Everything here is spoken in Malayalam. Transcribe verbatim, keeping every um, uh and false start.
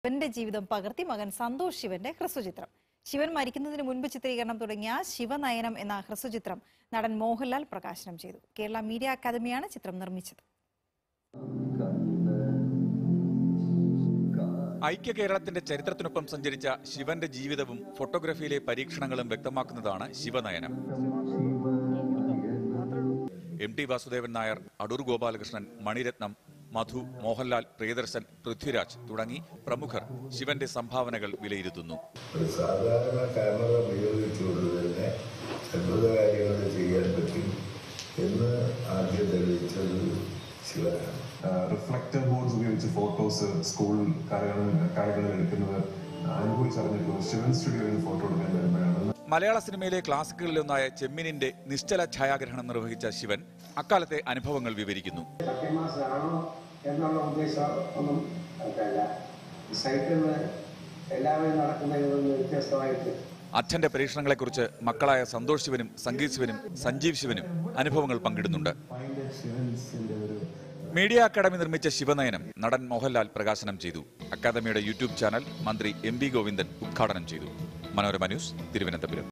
ശിവന്റെ ജീവിതം പകർത്തി മകൻ സന്തോഷ് ശിവന്റെ ഹ്രസ്വചിത്രം. ശിവൻ മരിക്കുന്നതിന് മുൻപ് ചിത്രീകരണം തുടങ്ങിയ ശിവനയനം എന്ന ഹ്രസ്വചിത്രം നടൻ മോഹൻലാൽ പ്രകാശനം ചെയ്തു. കേരള മീഡിയ അക്കാദമിയാണ് ചിത്രം നിർമ്മിച്ചത്. ഐക്യ കേരളത്തിന്റെ ചരിത്രത്തിനൊപ്പം സഞ്ചരിച്ച ശിവന്റെ ജീവിതവും ഫോട്ടോഗ്രാഫിയിലെ പരീക്ഷണങ്ങളും വ്യക്തമാക്കുന്നതാണ് ശിവനയനം. എം ടി വാസുദേവൻ നായർ, അടൂർ ഗോപാലകൃഷ്ണൻ, മണിരത്നം, മധു, മോഹൻലാൽ, പ്രിയദർശൻ, പൃഥ്വിരാജ് തുടങ്ങി പ്രമുഖർ ശിവന്റെ സംഭാവനകൾ വിലയിരുത്തുന്നു. സാധാരണ ക്യാമറ ഉപയോഗിച്ചുകൊണ്ട് തന്നെ അത്ഭുത കാര്യങ്ങൾ ചെയ്യാൻ പറ്റും എന്ന് ആദ്യം തെളിയിച്ചത് ശിവനാണ്. റിഫ്ലക്റ്റർ ബോർഡ്സ് ഉപയോഗിച്ച് ഫോട്ടോസ് സ്കൂൾ കാലങ്ങളിൽ എടുക്കുന്നത് അനുഭവിച്ചറിഞ്ഞിട്ടുള്ളത് ശിവൻ സ്റ്റുഡിയോയിൽ ഫോട്ടോ എടുക്കാൻ വരുമ്പോഴാണ്. മലയാള സിനിമയിലെ ക്ലാസിക്കുകളിലൊന്നായ ചെമ്മിനിന്റെ നിശ്ചല ഛായാഗ്രഹണം നിർവഹിച്ച ശിവൻ അക്കാലത്തെ അനുഭവങ്ങൾ വിവരിക്കുന്നു. അച്ഛന്റെ പരീക്ഷണങ്ങളെക്കുറിച്ച് മക്കളായ സന്തോഷ് ശിവനും സംഗീത് ശിവനും സഞ്ജീവ് ശിവനും അനുഭവങ്ങൾ പങ്കിടുന്നുണ്ട്. മീഡിയ അക്കാദമി നിർമ്മിച്ച ശിവനയനം നടൻ മോഹൻലാൽ പ്രകാശനം ചെയ്തു. അക്കാദമിയുടെ യൂട്യൂബ് ചാനൽ മന്ത്രി എം വി ഗോവിന്ദൻ ഉദ്ഘാടനം ചെയ്തു. മനോരമ ന്യൂസ്, തിരുവനന്തപുരം.